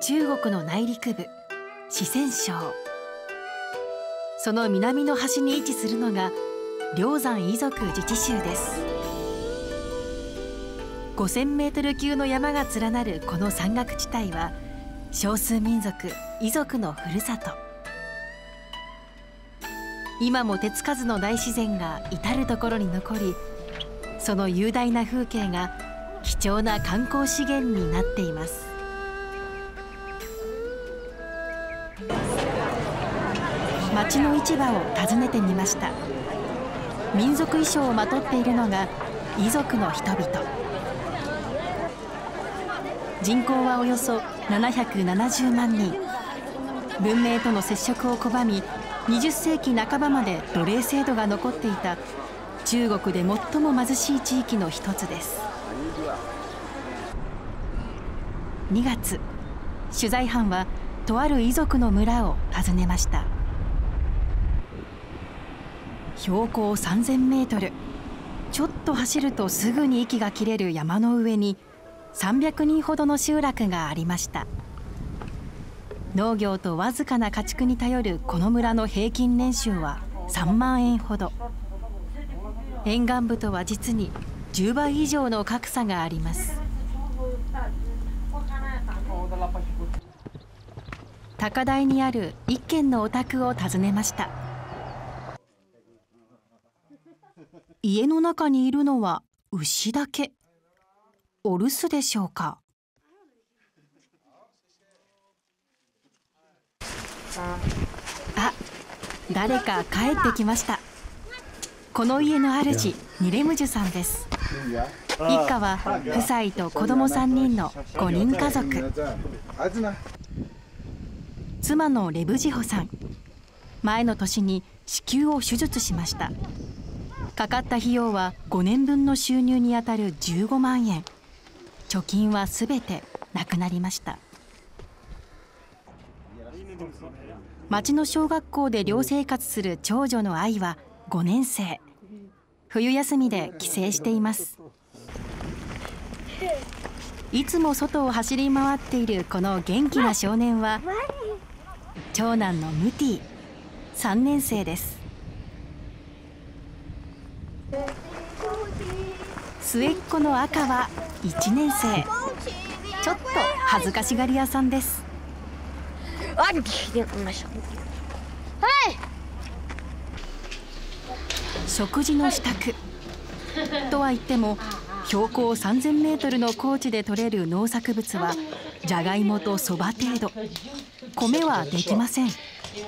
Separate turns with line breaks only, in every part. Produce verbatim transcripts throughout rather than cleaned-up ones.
中国の内陸部四川省。その南の端に位置するのが龍山彝族自治州です。ごせんメートル級の山が連なるこの山岳地帯は少数民族彝族のふるさと。今も手つかずの大自然が至る所に残り、その雄大な風景が貴重な観光資源になっています。町の市場を訪ねてみました。民族衣装をまとっているのが彝族の人々。人口はおよそななひゃくななじゅうまんにん。文明との接触を拒み、にじゅっせいきなかばまで奴隷制度が残っていた中国で最も貧しい地域の一つです。にがつ、取材班はとある彝族の村を訪ねました。標高さんぜんメートル、ちょっと走るとすぐに息が切れる山の上にさんびゃくにんほどの集落がありました。農業とわずかな家畜に頼るこの村の平均年収はさんまんえんほど。沿岸部とは実にじゅうばい以上の格差があります。高台にある一軒のお宅を訪ねました。家の中にいるのは牛だけ。お留守でしょうか。あ、誰か帰ってきました。この家の主、ニレムジュさんです。一家は夫妻と子供さんにんのごにん家族。妻のレブジホさん、前の年に子宮を手術しました。かかった費用はごねんぶんの収入にあたるじゅうごまんえん。貯金はすべてなくなりました。町の小学校で寮生活する長女の愛はごねんせい。冬休みで帰省しています。いつも外を走り回っているこの元気な少年は長男のムティ、さんねんせいです。末っ子の赤はいちねんせい。ちょっと恥ずかしがり屋さんです。食事の支度とは言っても、標高さんぜんメートルの高地で採れる農作物はじゃがいもとそば程度。米はできません。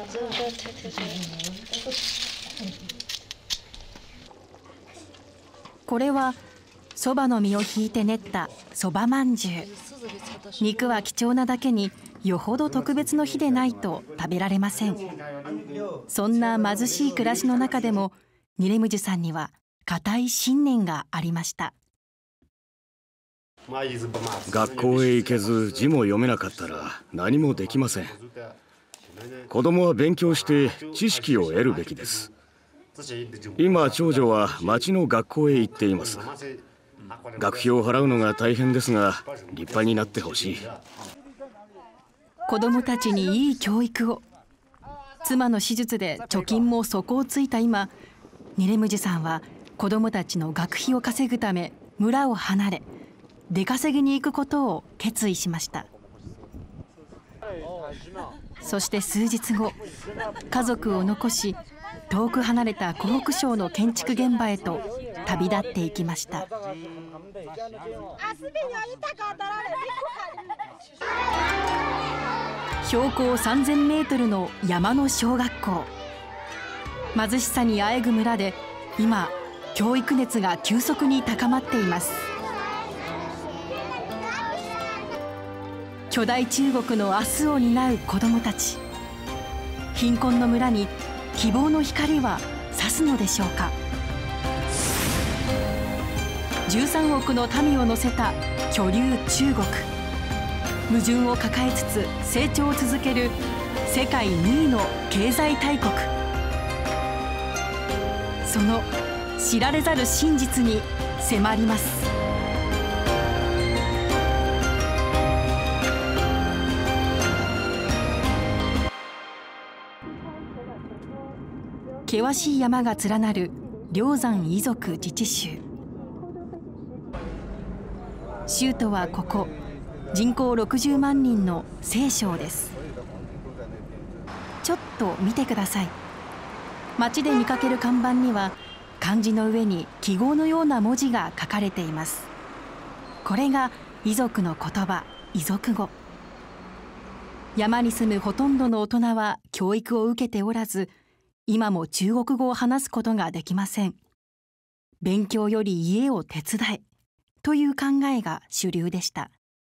これはそばの実をひいて練ったそばまんじゅう。肉は貴重なだけによほど特別の日でないと食べられません。そんな貧しい暮らしの中でもニレムジュさんには固い信念がありました。
学校へ行けず字も読めなかったら何もできません。子供は勉強して知識を得るべきです。今長女は町の学校へ行っています。学費を払うのが大変ですが立派になってほしい。
子供たちにいい教育を。妻の手術で貯金も底をついた今、ニレムジュさんは子供たちの学費を稼ぐため村を離れ出稼ぎに行くことを決意しました。そして数日後、家族を残し遠く離れた湖北省の建築現場へと旅立っていきました。標高さんぜんメートルの山の小学校。貧しさにあえぐ村で今教育熱が急速に高まっています。巨大中国の明日を担う子どもたち。貧困の村に希望の光は差すのでしょうか。じゅうさんおくの民を乗せた巨竜中国。矛盾を抱えつつ成長を続ける世界にいの経済大国。その知られざる真実に迫ります。 険しい山が連なる龍山彝族自治州。州都はここ、人口ろくじゅうまんにんの西昌です。ちょっと見てください。街で見かける看板には漢字の上に記号のような文字が書かれています。これが彝族の言葉、彝族語。山に住むほとんどの大人は教育を受けておらず、今も中国語を話すことができません。勉強より家を手伝えという考えが主流でした。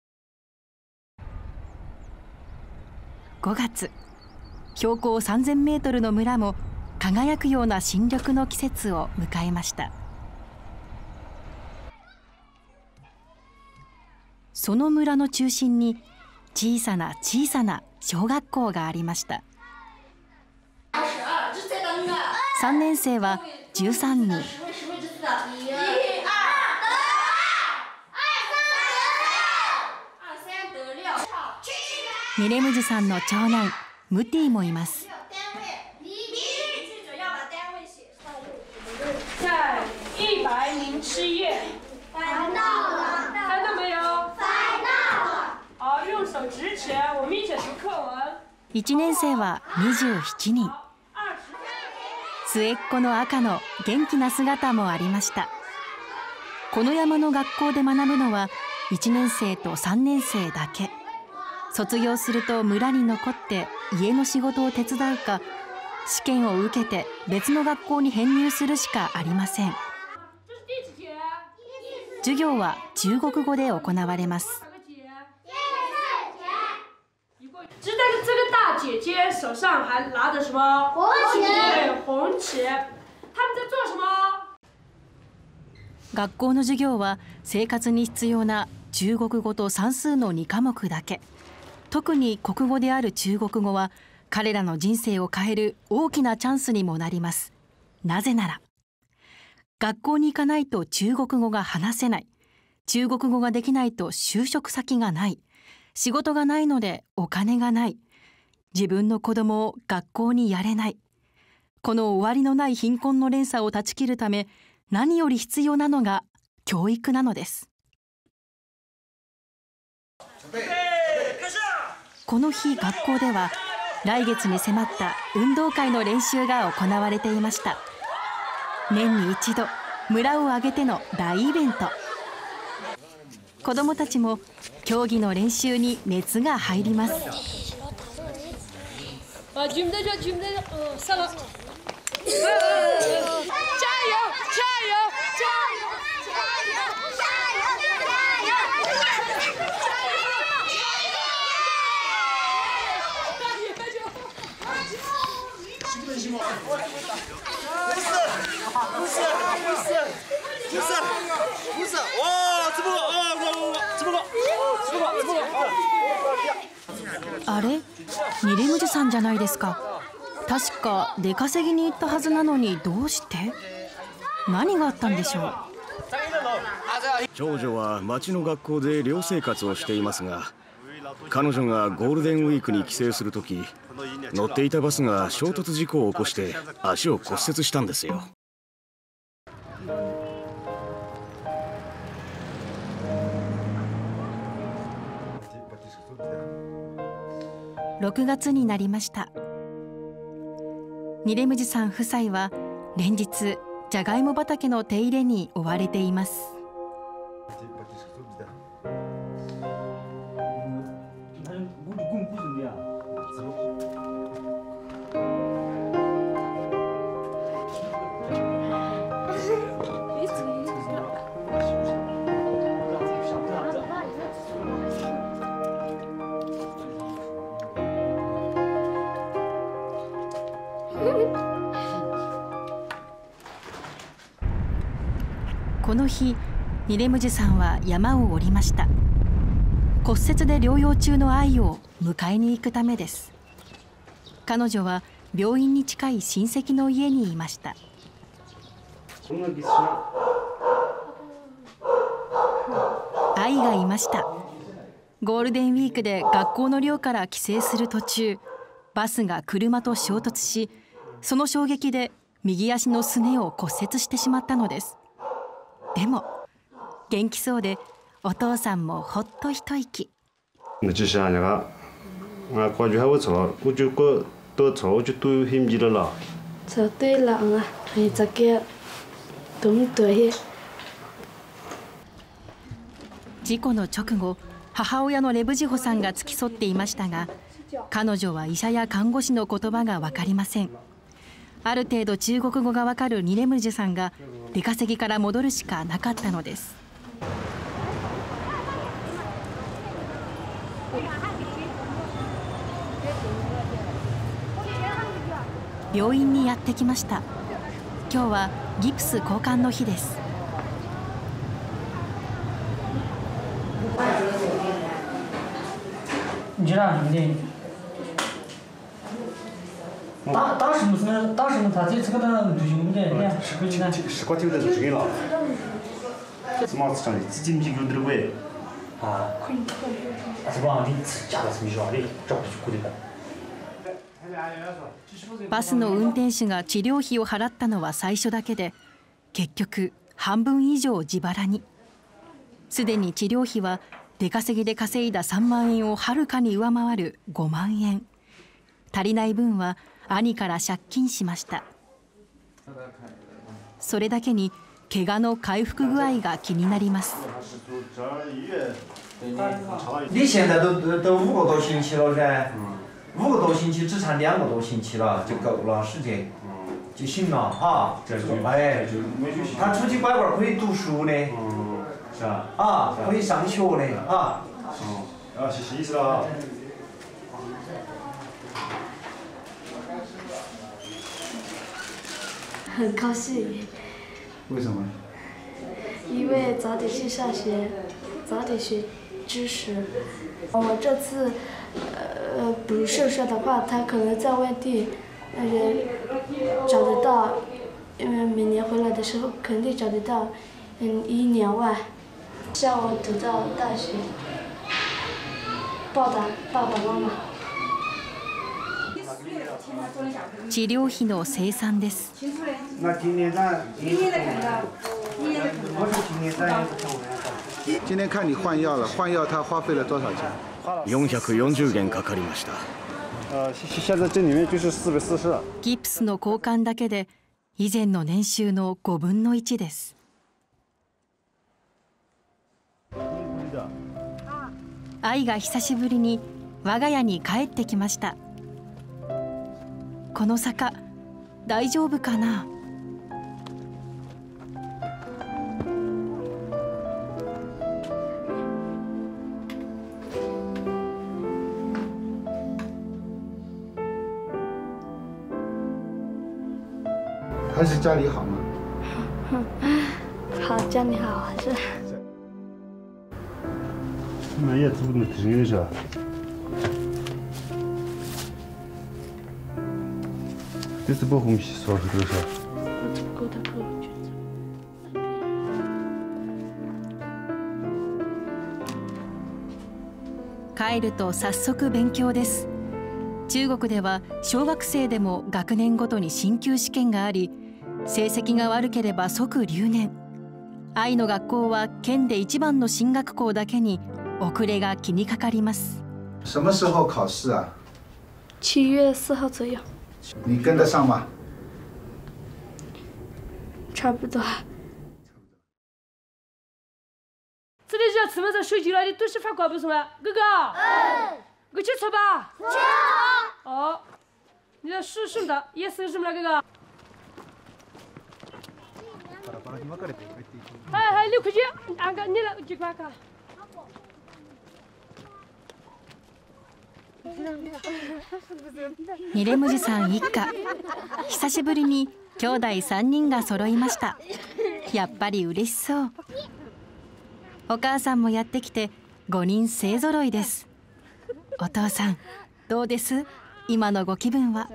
ごがつ、標高さんぜんメートルの村も輝くような新緑の季節を迎えました。その村の中心に小さな小さな小学校がありました。さんねんせいはじゅうさんにん。ニレムジさんの長男ムティもいます。いちねんせいはにじゅうななにん。末っ子の赤の元気な姿もありました。この山の学校で学ぶのはいちねんせいとさんねんせいだけ。卒業すると村に残って家の仕事を手伝うか、試験を受けて別の学校に編入するしかありません。授業は中国語で行われます。
知道这个大姐姐手上还拿着什么？红旗。对，红旗。他们在做什么？
学校の授業は生活に必要な中国語と算数のにかもくだけ。特に国語である中国語は彼らの人生を変える大きなチャンスにもなります。なぜなら学校に行かないと中国語が話せない、中国語ができないと就職先がない、仕事がないのでお金がない、自分の子供を学校にやれない。この終わりのない貧困の連鎖を断ち切るため、何より必要なのが教育なのです。この日、学校では来月に迫った運動会の練習が行われていました。年に一度、村を挙げての大イベント。子どもたちも競技の練習に熱が入ります。あれ、ニレムジさんじゃないですか。確か出稼ぎに行ったはずなのに、どうして？何があったんでしょう。
長女は町の学校で寮生活をしていますが、彼女がゴールデンウィークに帰省するとき、乗っていたバスが衝突事故を起こして足を骨折したんですよ。
ろくがつになりました。ニレムジさん夫妻は連日じゃがいも畑の手入れに追われています。この日、ニレムジさんは山を降りました。骨折で療養中の愛を迎えに行くためです。彼女は病院に近い親戚の家にいました。愛がいました。ゴールデンウィークで学校の寮から帰省する途中、バスが車と衝突し、その衝撃で右足のすねを骨折してしまったのです。でも元気そうで、お父さんもほっと一息。
我就想那个，我感觉还不错，我就过多错，我就都很迷了啦。
这对了啊，你这个懂对。
事故の直後、母親のレブジホさんが付き添っていましたが、彼女は医者や看護師の言葉が分かりません。ある程度中国語が分かるニレムジュさんが出稼ぎから戻るしかなかったのです。病院にやってきました。今日はギプス交換の日です。
你知道什么的？打打什么是打什么？他这这个的旅游的，呢？是不是呢？
是光听的就是给了。怎么讲的？自己米有点味。
啊。是吧？你加的是米少的，找不出苦的。
バスの運転手が治療費を払ったのは最初だけで、結局半分以上自腹に。すでに治療費は出稼ぎで稼いださんまんえんをはるかに上回るごまんえん。足りない分は兄から借金しました。それだけに怪我の回復具合が気になります。
你现在都都都五个多星期了噻，五个多星期只差两个多星期了，就够了时间，就行了哈。哎，他出去乖乖可以读书的，是吧？啊，可以上学的啊。
啊，谢谢医生啊。
很高兴。
为什么？
因为早点去上学，早点学知识。我这次呃不受伤的话，他可能在外地那个找得到，因为每年回来的时候肯定找得到，嗯，一两万。像我读到大学，报答爸爸妈妈。
治療費の清算です。
那今年咱今年的看到，今年的看到，我说今年咱也是看完。
今天看你换药了，换药他花费了多少钱？
よんひゃくよんじゅうげんかかりました。
呃，现在这里面就是四百四十。
ギプスの交換だけで以前の年収のごぶんのいちです。愛が久しぶりに我が家に帰ってきました。この坂大丈夫かな。
还是家里好吗？
好，家里好还是？
那也做不能听的是。这是不红皮说是多少？
够的够的。
帰ると早速勉強です。中国では小学生でも学年ごとに進級試験があり、成績が悪ければ即留年。愛の学校は県で一番の進学校だけに遅れが気にかかります。
什么时候考试啊？
七月四号左右。
你跟得上吗？
差不多。这里要吃么子水鸡了？你都是发瓜不是吗？哥哥。嗯。我去吃吧。去。哦，你的书什么的？也是什么了，哥哥？哎哎，六块钱，按个你来几块钱？
ニレムジさん一家、久しぶりに兄弟さんにんが揃いました。やっぱり嬉しそう。お母さんもやってきてごにん勢ぞろいです。お父さんどうです？今のご気分は。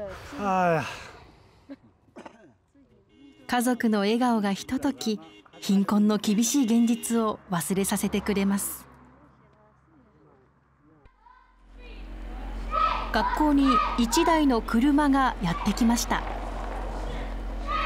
家族の笑顔がひととき貧困の厳しい現実を忘れさせてくれます。学校にいちだいの車がやってきました。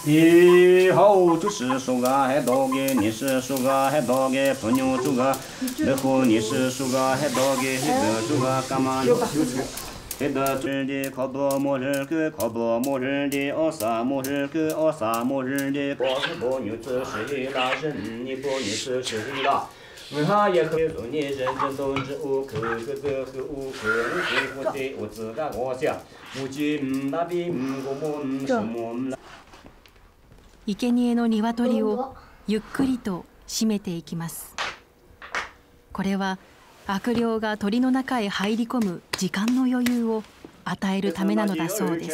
以后就是说个还多给，你是说个还多给，朋友说个，然后你是说个还多给，那说个干嘛有？黑的真的靠多么人个，靠多么人的，哦啥么人个，哦啥么人的，我是不牛这谁啦？人你不牛这谁啦？我哈也可以说你人人都知我可可可可我可我我的我自个我想，我今那边我们什么？
生贄の鶏をゆっくりと締めていきます。これは悪霊が鳥の中へ入り込む時間の余裕を与えるためなのだそうです。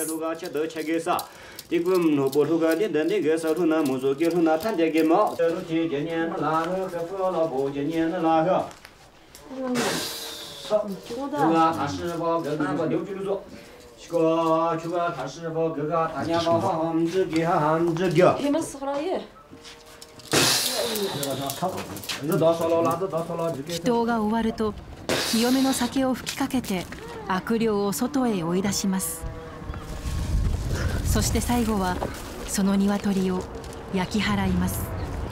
祈祷が終わると清めの酒を吹きかけて悪霊を外へ追い出します。そして最後はその鶏を焼き払います。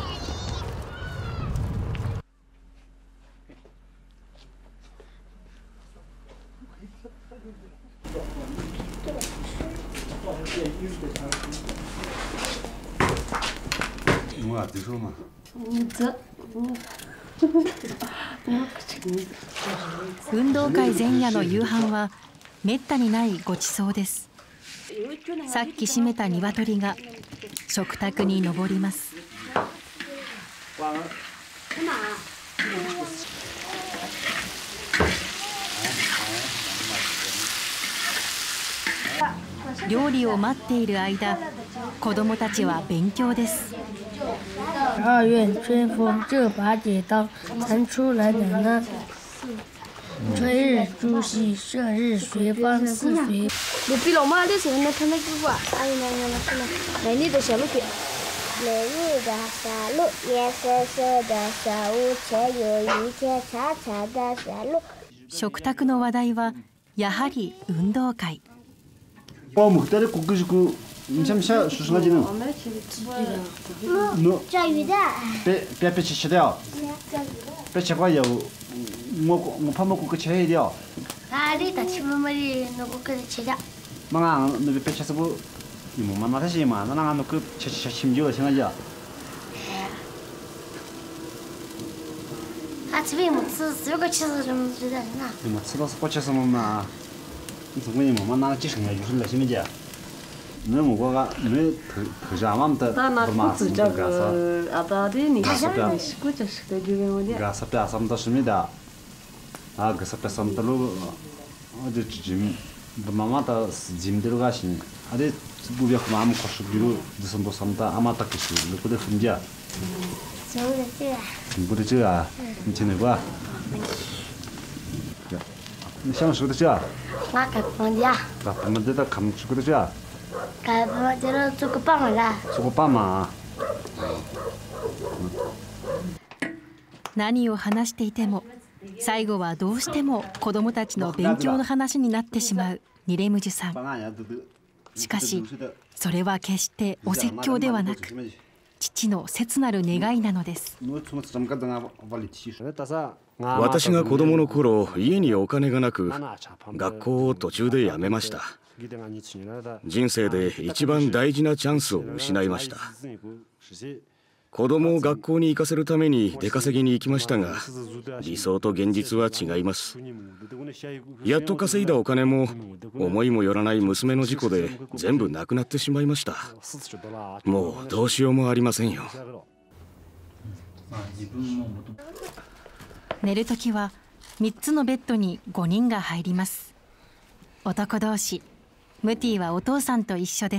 運動会前夜の夕飯はめったにないごちそうです。さっき締めた鶏が食卓に上ります。料理を待っている間、子どもたちは勉強です。
二月春风这把剪刀，弹出来的呢。春日朱熹，射日随方似水。
你比老妈的时候，那他那句话，哎呀呀呀，是了，美丽的小鹿饼。美丽的小鹿，颜色色的小屋，前有一片长长的小路。
食卓の話題はやはり運動会。
어 먹다리 고기지고 잠시야 수수가지는 너 빼빼빼 치셔야 빼쳐봐요 뭐뭐 파먹고 그 쳐야 돼요
아리 다치머리 너고 그 치자
망아 너 빼쳐서 뭐 이모만 나타시 마 나나 그 쳐쳐 심지어 생각이야
아 집에 못 쓰, 이거 치서 좀 주잖아
뭐 쓰러서 꽂혀서 뭐나 동근이 뭐만 나가 지성이야 유술래 심지어 너 뭐가 너 그자맘다
나 그저그 아다리니 시구저식도 주변에
가섭다 삼다십니다 아 가섭다 삼달로 어디 지금 마마다 짐 들어가신 아래 부벽 마음 거시기로 무슨도 삼다 아마 딱 그시 너보다 흔자
저거지
뭐지 이제는 봐你想说的这？
我给放假。
那他们在那看出的这？
给放假了，做个棒啦。
做个棒嘛。
何を話していても最後はどうしても子どもたちの勉強の話になってしまうニレムジュさん。しかしそれは決してお説教ではなく父の切なる願いなのです。
私が子供の頃、家にお金がなく学校を途中で辞めました。人生で一番大事なチャンスを失いました。子供を学校に行かせるために出稼ぎに行きましたが、理想と現実は違います。やっと稼いだお金も思いもよらない娘の事故で全部なくなってしまいました。もうどうしようもありませんよ。
寝るときはみっつのベッドにごにんが入ります。男同士、ムティはお父さんと一緒です。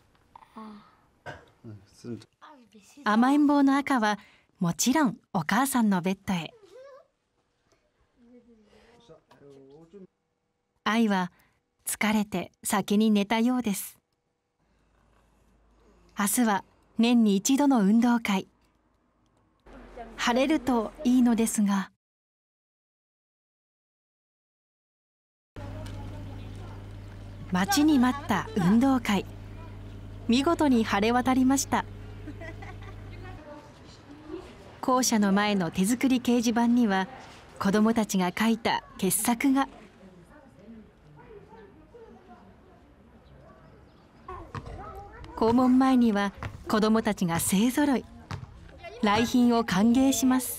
甘えん坊の赤はもちろんお母さんのベッドへ。愛は疲れて先に寝たようです。明日は年に一度の運動会。晴れるといいのですが。待ちに待った運動会。 見事に晴れ渡りました。校舎の前の手作り掲示板には子どもたちが書いた傑作が。校門前には子どもたちが勢ぞろい。来賓を歓迎します。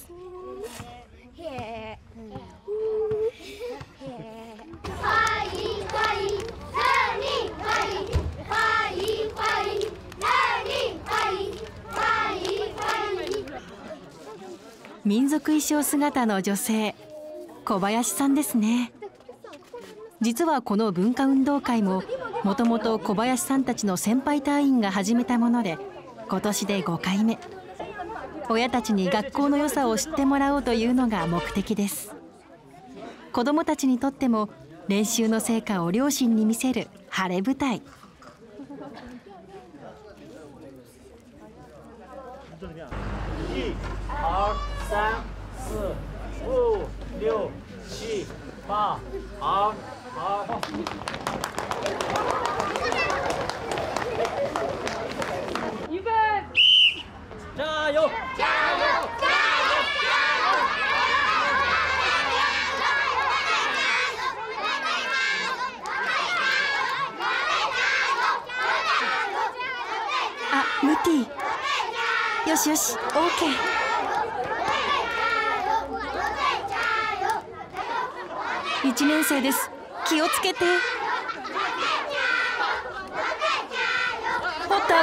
民族衣装姿の女性、小林さんですね。実はこの文化運動会ももともと小林さんたちの先輩隊員が始めたもので、今年でごかいめ。親たちに学校の良さを知ってもらおうというのが目的です。子どもたちにとっても練習の成果を両親に見せる晴れ舞台。
一、二、三、四、五、六、七、八、二、二。预备，加油！加油！加油！
あ、ムティ。よしよし、オーケー。一年生です。気をつけて。おっと、危ない。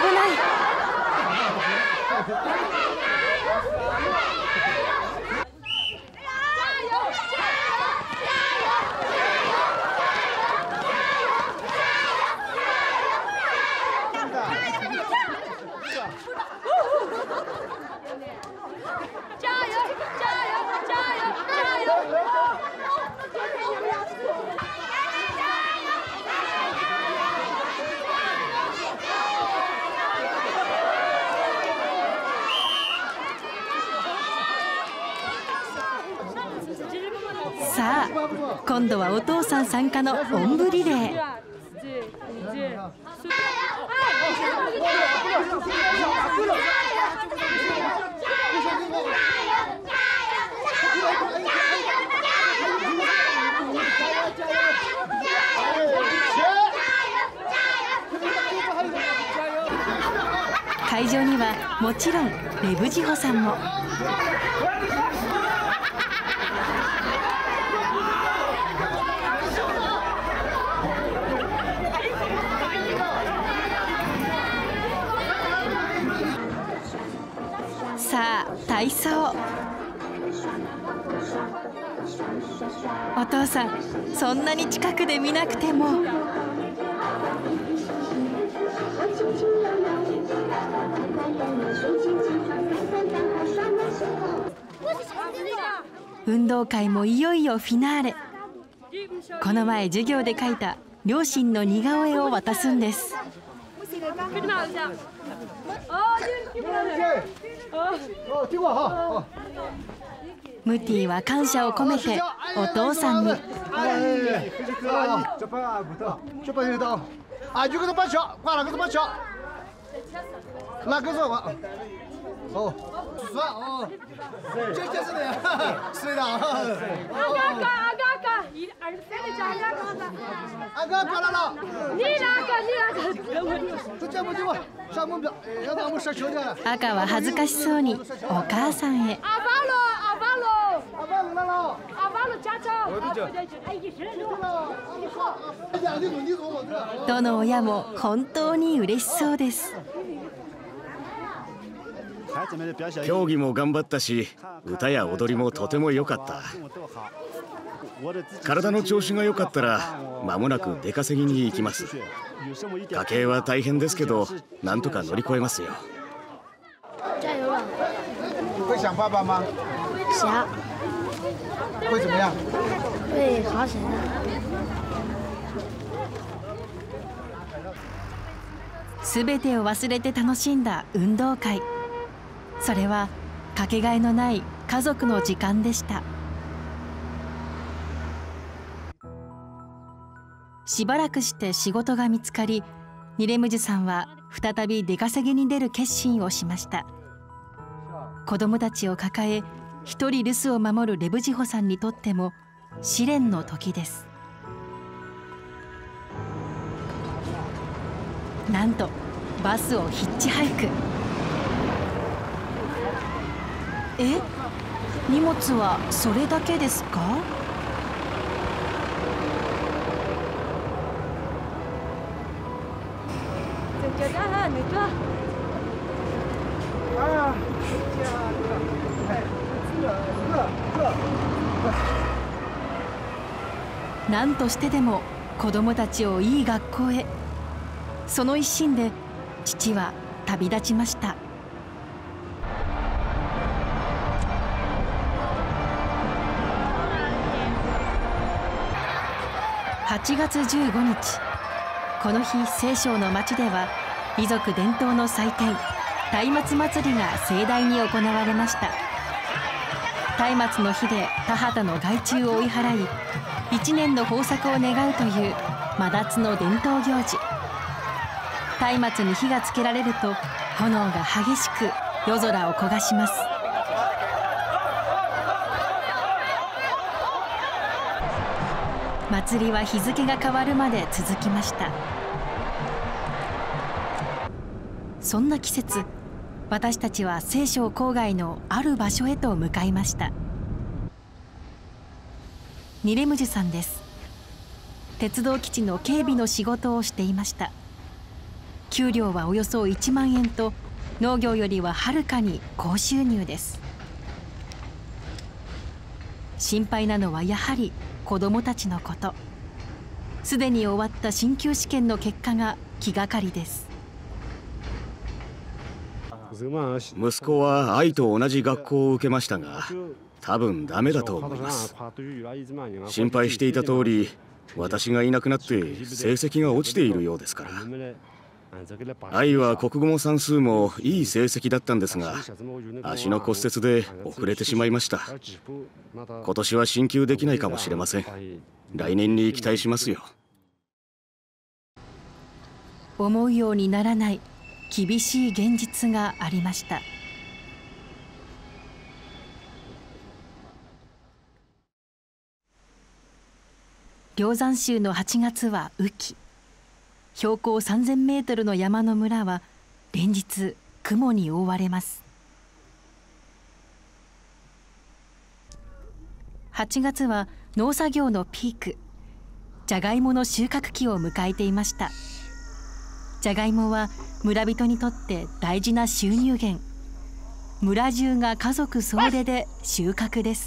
さあ、今度はお父さん参加のおんぶリレー。会場にはもちろんレブジホさんも。さあ、体操。お父さん、そんなに近くで見なくても。運動会もいよいよフィナーレ。この前授業で描いた両親の似顔絵を渡すんです。ムティは感謝を込めてお父さんに。
哦，算哦，这这是的呀，是的。阿
哥阿哥阿哥阿哥，一二三的加阿哥的。
阿哥过来了。
你哪个你哪个？
这这不这不上目标，要让我们上球去。
赤は恥ずかしそうにお母さんへ。
阿巴罗阿巴罗
阿巴罗来了。
阿巴罗家长。
どの親も本当に嬉しそうです。
競技も頑張ったし、歌や踊りもとても良かった。体の調子が良かったら間もなく出稼ぎに行きます。家計は大変ですけど、なんとか乗り越えますよ。
加油了！
会想爸爸吗？
想。
会怎么样？
会好起来。
すべてを忘れて楽しんだ運動会。それはかけがえのない家族の時間でした。しばらくして仕事が見つかり、ニレムジュさんは再び出稼ぎに出る決心をしました。子供たちを抱え一人留守を守るレブジホさんにとっても試練の時です。なんとバスをヒッチハイク。え、荷物はそれだけですか？何としてでも子供たちをいい学校へ。その一心で父は旅立ちました。はちがつじゅうごにち、この日清少の町では遺族伝統の祭典松明祭りが盛大に行われました。松明の日で田畑の害虫を追い払い、一年の豊作を願うという真夏の伝統行事。松明に火がつけられると炎が激しく夜空を焦がします。祭りは日付が変わるまで続きました。そんな季節、私たちは清少郊外のある場所へと向かいました。ニレムジュさんです。鉄道基地の警備の仕事をしていました。給料はおよそいちまんえんと農業よりははるかに高収入です。心配なのはやはり子どもたちのこと。すでに終わった進級試験の結果が気がかりです。
息子は愛と同じ学校を受けましたが、多分ダメだと思います。心配していた通り、私がいなくなって成績が落ちているようですから。愛は国語も算数もいい成績だったんですが、足の骨折で遅れてしまいました。今年は進級できないかもしれません。来年に期待しますよ。
思うようにならない厳しい現実がありました。梁山州のはちがつは雨季。標高さんぜんメートルの山の村は連日雲に覆われます。はちがつは農作業のピーク。じゃがいもの収穫期を迎えていました。じゃがいもは村人にとって大事な収入源。村中が家族総出で収穫です。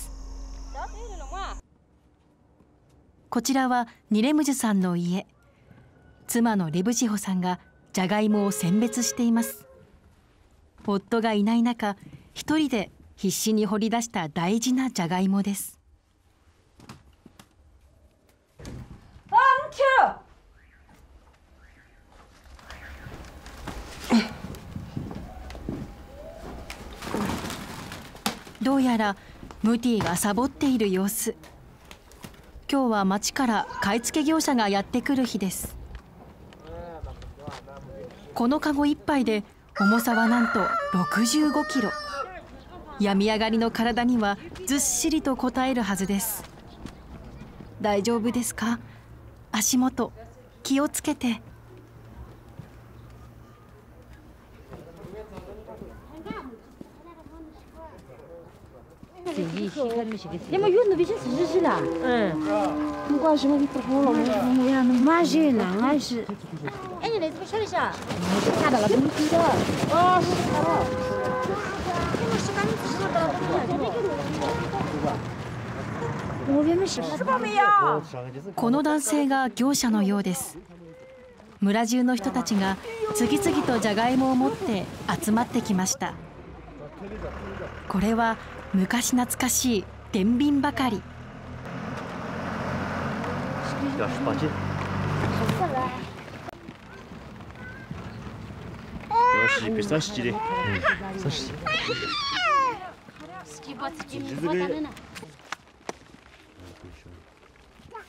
こちらはニレムジュさんの家。妻のレブジホさんがじゃがいもを選別しています。夫がいない中、一人で必死に掘り出した大事なじゃがいもです。どうやらムティがサボっている様子。今日は町から買い付け業者がやってくる日です。このカゴいっぱいで重さはなんとろくじゅうごキロ。病み上がりの体にはずっしりと応えるはずです。大丈夫ですか？足元気をつけて。
要么运动比较实实的，嗯，不管什么你不好了，我呀，那马人呢，俺是，哎，你来这边瞧一下，看到了，不记得，哦，是看到了，我是赶紧知道的，我原本是吃饱没有？
この男性が業者のようです。村中の人たちが次々とじゃがいもを持って集まってきました。これは昔懐かしい天秤ばかり。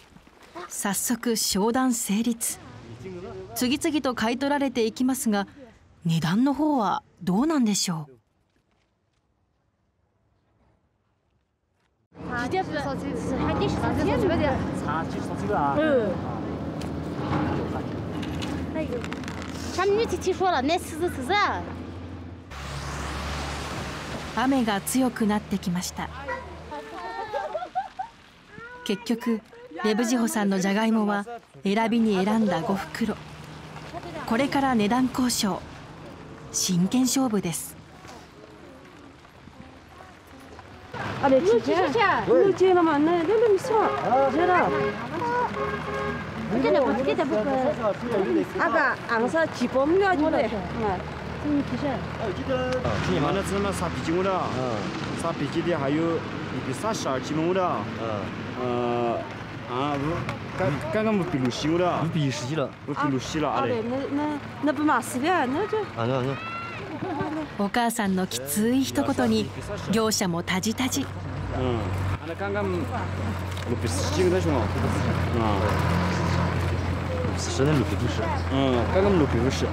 早速商談成立。次々と買い取られていきますが、 値段の方はどうなんでしょう。雨が強くなってきました。結局レブジホさんのじゃがいもは選びに選んだご袋。これから値段交渉、真剣勝負です。
你们那只嘛三啤酒的，三啤酒的还有一比三十二斤重的，呃啊不，刚刚刚不比六十斤的，比十斤了，不比六十了，啊嘞。
那那那不嘛是的，那就。
啊那那。
お母さんのきつい一言に業者もタジタジ。
うん。あれ刚刚六比十斤的是吗？啊。十那六比五十。嗯，刚刚六比五十。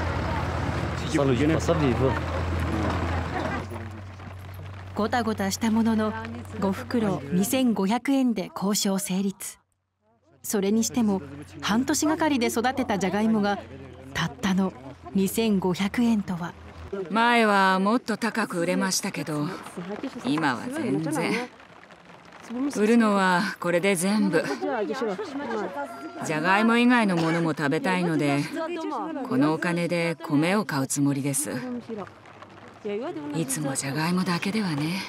ごたごたしたもののご袋にせんごひゃくえんで交渉成立。それにしても半年がかりで育てたじゃがいもがたったのにせんごひゃくえんとは。
前はもっと高く売れましたけど、今は全然。売るのはこれで全部。じゃがいも以外のものも食べたいので、このお金で米を買うつもりです。いつもじゃがいもだけではね。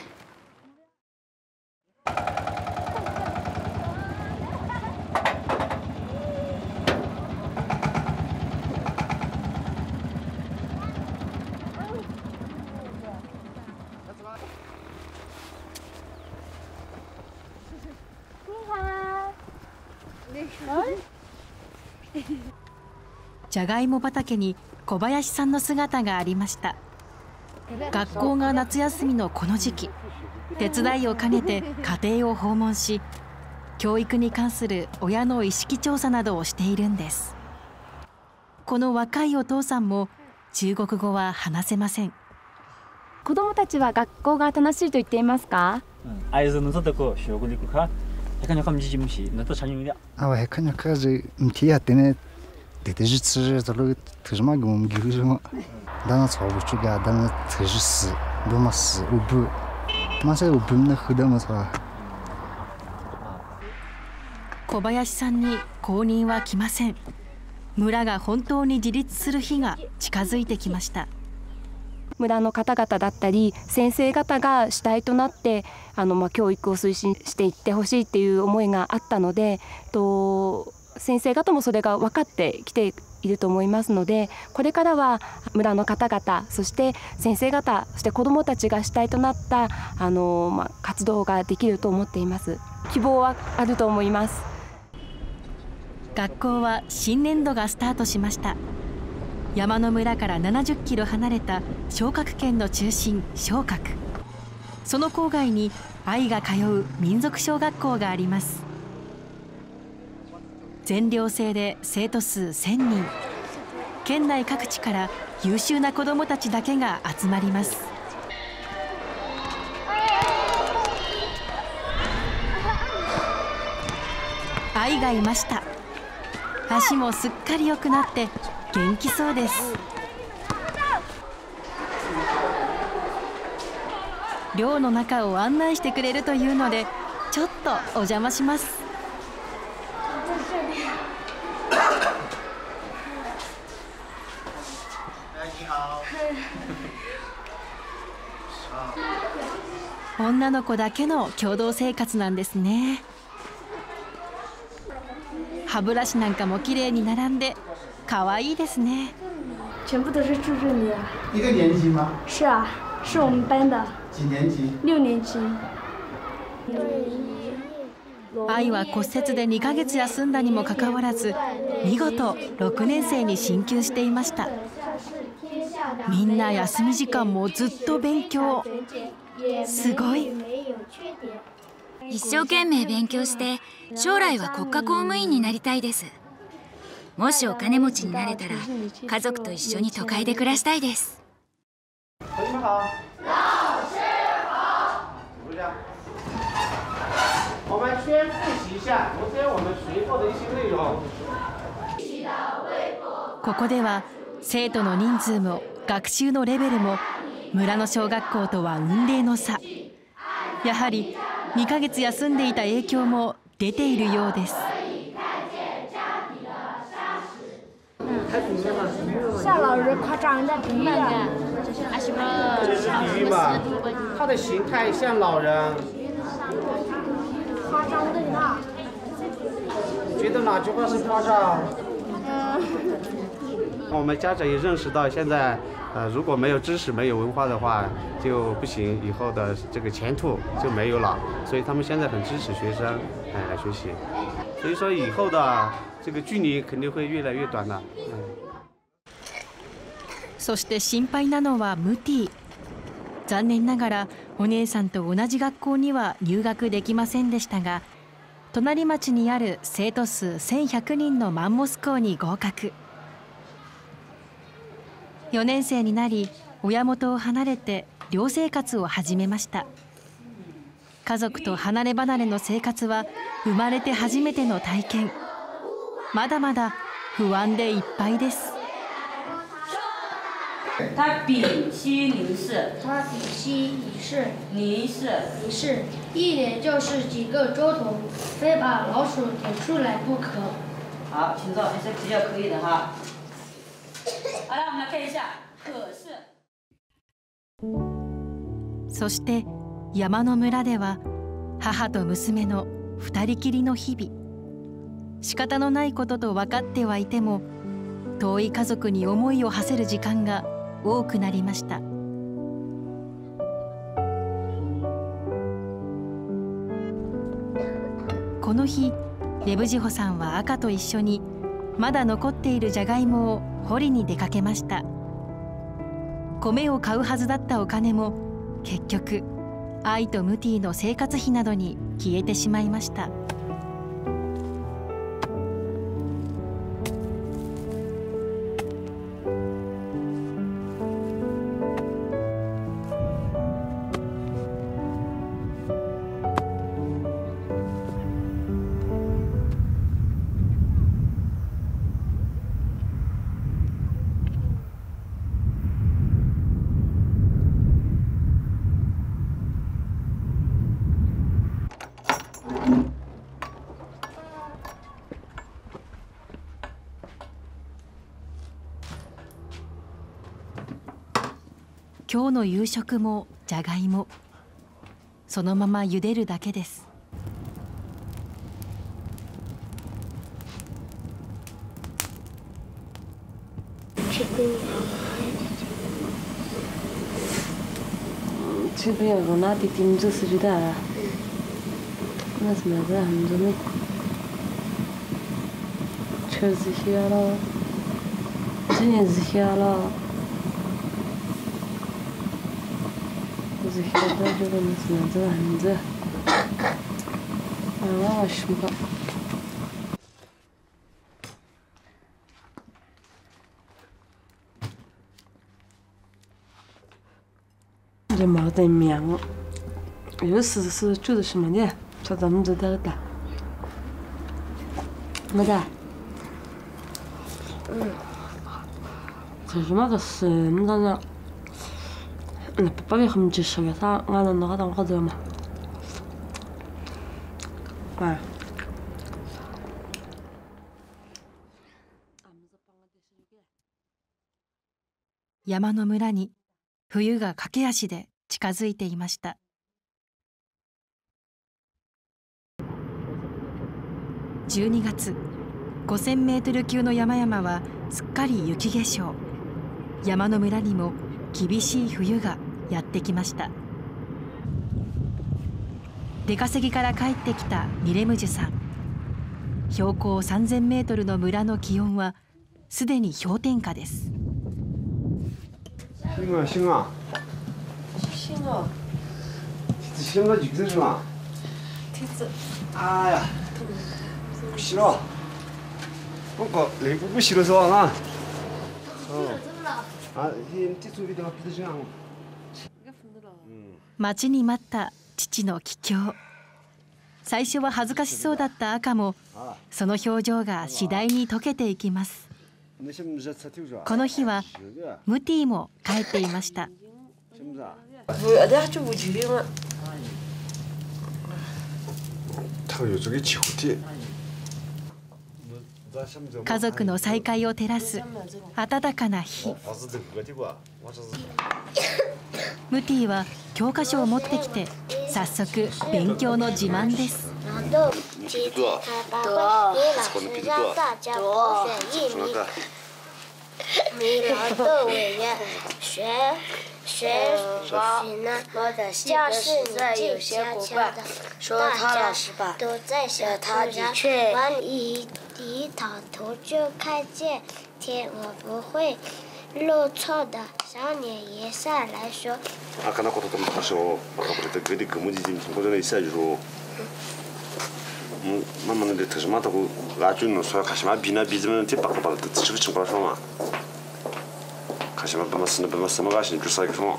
じゃがいも畑に小林さんの姿がありました。学校が夏休みのこの時期、手伝いを兼ねて家庭を訪問し、教育に関する親の意識調査などをしているんです。この若いお父さんも中国語は話せません。
子どもたちは学校が楽しいと言っていますか？
孩子能做得过学过的课，还感觉他们积极不息，那都参与了。
啊，我还看见看这每天也等呢。对对，日吃这路头什么给我们给什么，当然炒不出个，当然头是死，多么死，我不，马上我不能喝的么操。
小林さんに後任は来ません。村が本当に自立する日が近づいてきました。
村の方々だったり先生方が主体となってあの、まあ、教育を推進していってほしいっていう思いがあったので、と先生方もそれが分かってきていると思いますので、これからは村の方々、そして先生方、そして子どもたちが主体となったあの、まあ、活動ができると思っています。希望はあると思います。
学校は新年度がスタートしました。山の村からななじゅっキロ離れた昇格県の中心昇格。その郊外に愛が通う民族小学校があります。全寮制で生徒数せんにん。県内各地から優秀な子どもたちだけが集まります。愛がいました。足もすっかり良くなって元気そうです。寮の中を案内してくれるというのでちょっとお邪魔します。女の子だけの共同生活なんですね。歯ブラシなんかも綺麗に並んで可愛いですね。
全部都是住这里啊。
一个年级吗？
是啊，是我们班的。
几年级？
六年级。
愛は骨折でにかげつ休んだにもかかわらず、見事ろくねん生に進級していました。みんな休み時間もずっと勉強。すごい。
一生懸命勉強して将来は国家公務員になりたいです。
もしお金持ちになれたら家族と一緒に都会で暮らしたいです。
同学们好。老师好。是不是？我们先复习一下昨天我们学过的一些内容。
ここでは生徒の人数も学習のレベルも村の小学校とは雲泥の差。やはりにかげつ休んでいた影響も出ているようです。
夏老人他长得比喻的，
这是比喻嘛？他的形态像老人。
夸张的呢？
觉得哪句话是夸张？嗯。我们家长也认识到，现在呃如果没有知识、没有文化的话就不行，以后的这个前途就没有了。所以他们现在很支持学生哎来学习。所以说以后的这个距離肯定会越来越短了。
そして心配なのはムティ。残念ながらお姉さんと同じ学校には入学できませんでしたが、隣町にある生徒数せんひゃくにんのマンモス校に合格。よねん生になり親元を離れて寮生活を始めました。家族と離れ離れの生活は生まれて初めての体験。まだまだ不安でいっぱいです。
它丙烯凝式，
它丙烯乙式，
凝式，
乙式，一点就是几个钟头，非把老鼠点出来不可。
好，请坐，这比较可以的哈。好了，我们来看一下可是。
そして山の村では母と娘の二人きりの日々。仕方のないことと分かってはいても、遠い家族に思いを馳せる時間が多くなりました。この日レブジホさんは赤と一緒にまだ残っているじゃがいもを掘りに出かけました。米を買うはずだったお金も結局アイとムティの生活費などに消えてしまいました。今日の夕食もじゃがいも。そのまま茹でるだけです。
这边有那的顶着是的，那什么子很多呢？车子下了，车子下了。这个这个那什么子很多，啊，什么？这毛的面，有时是煮的什么的，说咱们这的的，没的。嗯，这什么个是那个？那爸爸很支持他，俺那那个当好的嘛。啊。
山の村に冬が駆け足で近づいていました。じゅうにがつ、ごせんメートル級の山々はすっかり雪化粧。山の村にも厳しい冬がやってきました。出稼ぎから帰ってきたミレムジュさん。標高さんぜんメートルの村の気温はすでに氷点下です。
行啊行啊，
行啊，
行了几个是吧？
梯子。
哎呀，不行了。
뭔가 내국이 싫어서 나. 어. 아, 이 뒤쪽에다가 비대지 않고.
待ちに待った父の帰郷。最初は恥ずかしそうだった赤もその表情が次第に溶けていきます。この日はムティも帰っていました。家族の再会を照らす暖かな日。ムティは教科書を持ってきて早速勉強の自慢です。
学我的教室里有些伙伴说他老师吧，都在想他的确往一低头头就看见天我不会漏错的少年爷上来说。
아까 나 것도 다시오. 아까 그때 그리 그무지 좀 전에 있어야지로. 음, 만만한데 다시 맞다고 라주는 소야 가시마 비나 비즈면 뒤바꿔 봐도 지금 좀 걸어서 가시마 밤았으나 밤았으나 가시니 주사기 좀.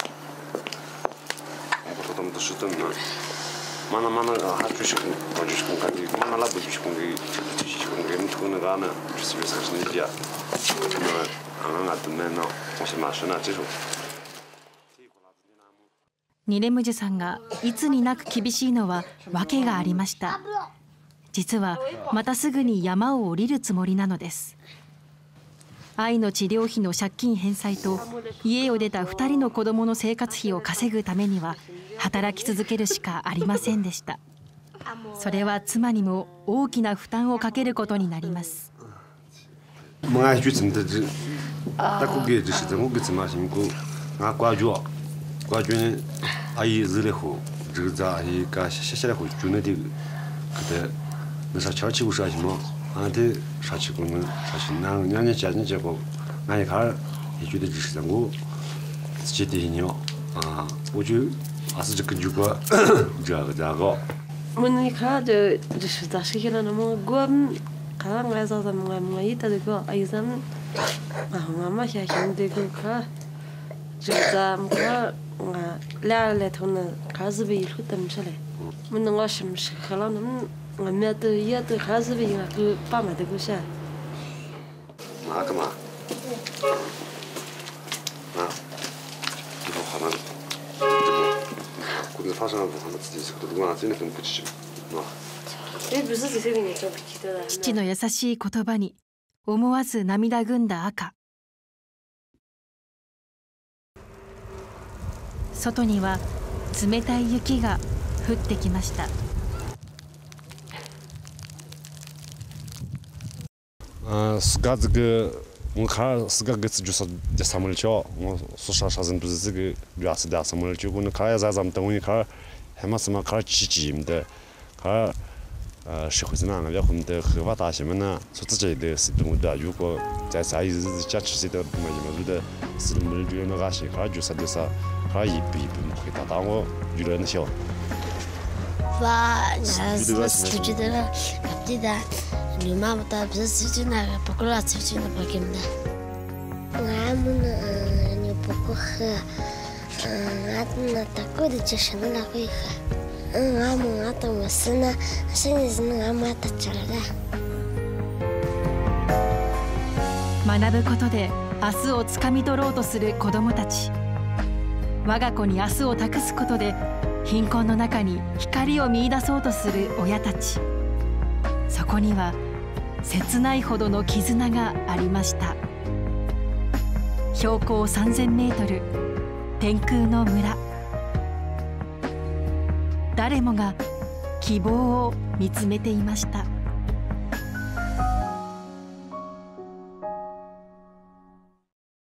그것도 또 수든 mana mana 하주식 하주식 가지 mana 라도 주식 공기 주식 공기 무슨 거는 주식 사실 이제 정말 안 나도 내가 사실 마셔나 지금
ニレムジュさんがいつになく厳しいのは訳がありました。実はまたすぐに山を降りるつもりなのです。愛の治療費の借金返済と家を出たふたりの子供の生活費を稼ぐためには働き続けるしかありませんでした。それは妻にも大きな負担をかけることになります。
아이日后这个在一个下下来会住那的，可得那啥悄气无啥什么，俺的啥气功能啥气，那两年家人结果，俺一看也觉得就是在我自己的鸟啊，我就还是这根据过这个这个。
我那看就就是咋说起来那么我看俺咋子我我一到这个哎咱啊我妈下乡这个看就咱们看。nga la la thona khazbi lu tam chale mun nga shim shi khala nam nga me de ya de khazbi nga ku pa ma de ku sha
ma ka ma啊以后好了これ发生了不好的事情是如果真的很不值啊
え不是这些人就不记得了
父の優しい言葉に思わず涙ぐんだ赤。外には冷たい雪が降ってきました。
啊，自家这个我看自家个子就是在上门桥，我说啥啥人都是这个原始的上门桥，我那看在咱们等我看，还嘛什么看起起的，看呃社会上那个混的合法大些么呢？说自己的是动物的，如果在啥日子家吃些的什么什么的，是门就那个些，看就是的啥。他一步一步回答，当我娱乐的小。
哇，那是出去的了，搞的的，你妈妈的不是出去那个，不过那出去那不给的。我们呢，你不过喝，嗯，俺那大哥的就是那个会喝，嗯，俺们俺都没事呢，现在是俺妈打起来了。
学ぶことで明日をつかみ取ろうとする子どもたち。我が子に明日を託すことで貧困の中に光を見出そうとする親たち。そこには切ないほどの絆がありました。標高さんぜんメートル、天空の村。誰もが希望を見つめていました。